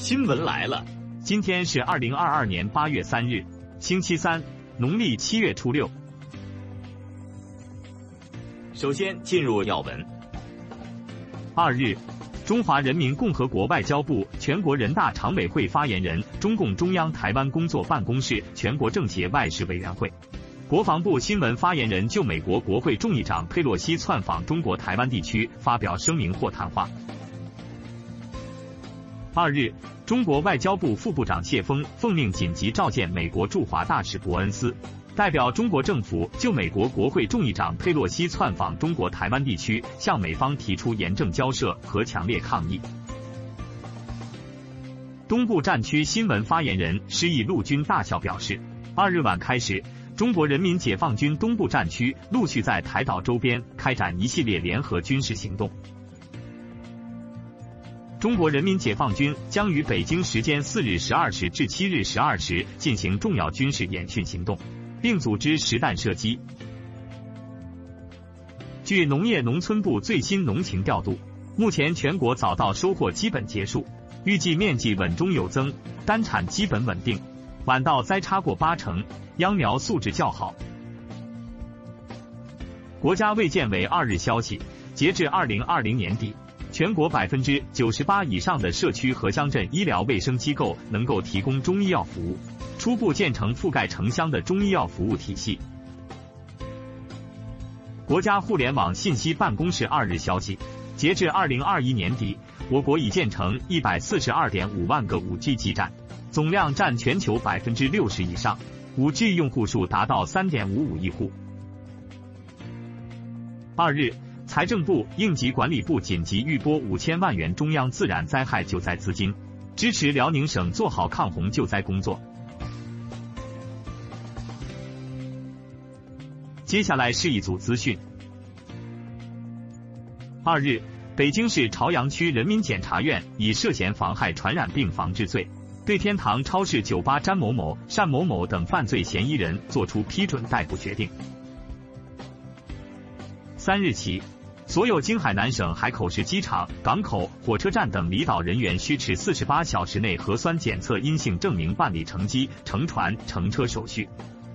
新闻来了， 今天是2022年8月3日，星期三，农历7月初6。首先进入要闻。2日，中华人民共和国外交部、全国人大常委会发言人、中共中央台湾工作办公室全国政协外事委员会、国防部新闻发言人就美国国会众议长佩洛西窜访中国台湾地区发表声明或谈话。2日，中国外交部副部长谢锋奉命紧急召见美国驻华大使伯恩斯，代表中国政府就美国国会众议长佩洛西窜访中国台湾地区向美方提出严正交涉和强烈抗议。东部战区新闻发言人施毅陆军大校表示，2日晚开始，中国人民解放军东部战区陆续在台岛周边开展一系列联合军事行动。中国人民解放军将于北京时间4日12时至7日12时进行重要军事演训行动，并组织实弹射击。据农业农村部最新农情调度，目前全国早稻收获基本结束，预计面积稳中有增，单产基本稳定，晚稻栽插过80%，秧苗素质较好。国家卫健委2日消息，截至2020年底，全国98%以上的社区和乡镇医疗卫生机构能够提供中医药服务，初步建成覆盖城乡的中医药服务体系。国家互联网信息办公室2日消息，截至2021年底，我国已建成142.5万个 5G 基站，总量占全球60%以上， 5G 用户数达到 3.55 亿户。2日，财政部、应急管理部紧急预拨5000万元中央自然灾害救灾资金，支持辽宁省做好抗洪救灾工作。接下来是一组资讯。2日，北京市朝阳区人民检察院以涉嫌妨害传染病防治罪，对天堂超市酒吧詹某某、单某某等犯罪嫌疑人作出批准逮捕决定。3日起，所有经海南省海口市机场、港口、火车站等离岛人员需持48小时内核酸检测阴性证明办理乘机、乘船、乘车手续。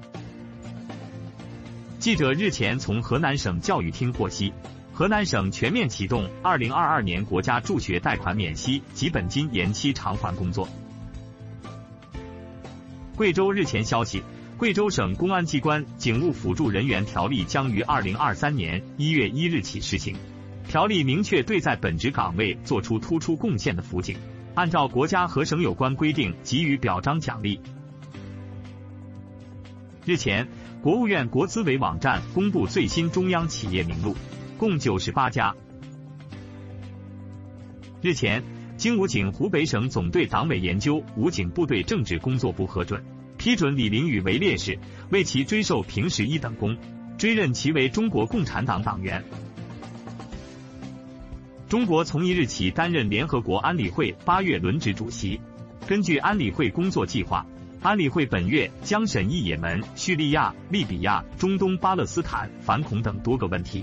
记者日前从河南省教育厅获悉，河南省全面启动2022年国家助学贷款免息及本金延期偿还工作。贵州日前消息，贵州省公安机关警务辅助人员条例将于2023年1月1日起施行。条例明确对在本职岗位做出突出贡献的辅警，按照国家和省有关规定给予表彰奖励。日前，国务院国资委网站公布最新中央企业名录，共98家。日前，经武警湖北省总队党委研究武警部队政治工作部核准，批准李林宇为烈士，为其追授平时一等功，追认其为中国共产党党员。中国从1日起担任联合国安理会8月轮值主席。根据安理会工作计划，安理会本月将审议也门、叙利亚、利比亚、中东巴勒斯坦、反恐等多个问题。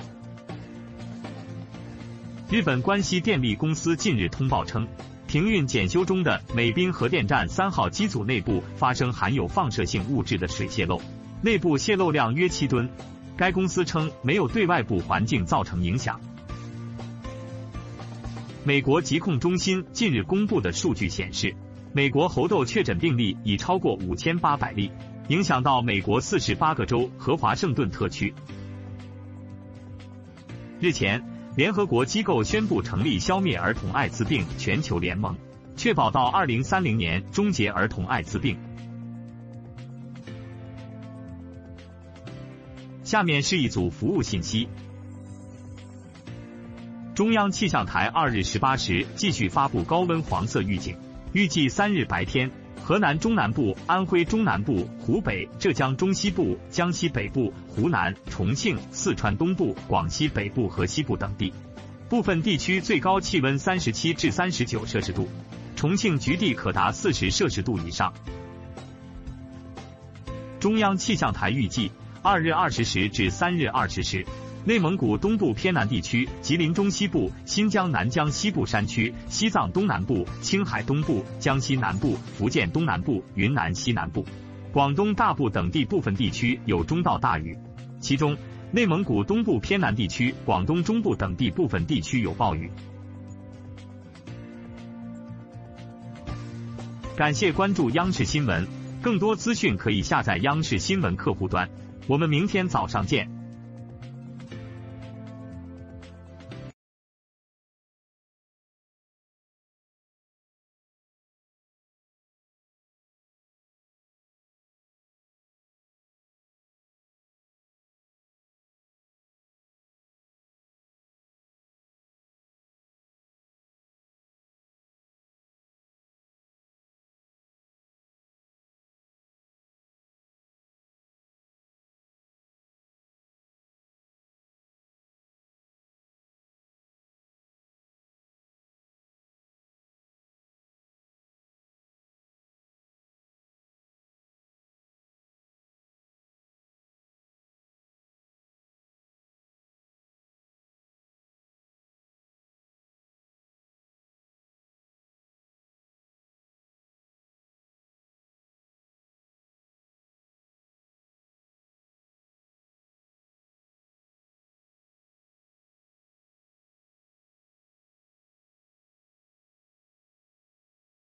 日本关西电力公司近日通报称，停运检修中的美滨核电站3号机组内部发生含有放射性物质的水泄漏，内部泄漏量约7吨。该公司称没有对外部环境造成影响。美国疾控中心近日公布的数据显示，美国猴痘确诊病例已超过5800例，影响到美国48个州和华盛顿特区。日前，联合国机构宣布成立消灭儿童艾滋病全球联盟，确保到2030年终结儿童艾滋病。下面是一组服务信息。中央气象台2日18时继续发布高温黄色预警，预计3日白天，河南中南部、安徽中南部、湖北、浙江中西部、江西北部、湖南、重庆、四川东部、广西北部和西部等地，部分地区最高气温37至39摄氏度，重庆局地可达40摄氏度以上。中央气象台预计 2日20时至3日20时，内蒙古东部偏南地区、吉林中西部、新疆南疆西部山区、西藏东南部、青海东部、江西南部、福建东南部、云南西南部、广东大部等地部分地区有中到大雨，其中内蒙古东部偏南地区、广东中部等地部分地区有暴雨。感谢关注央视新闻，更多资讯可以下载央视新闻客户端。我们明天早上见。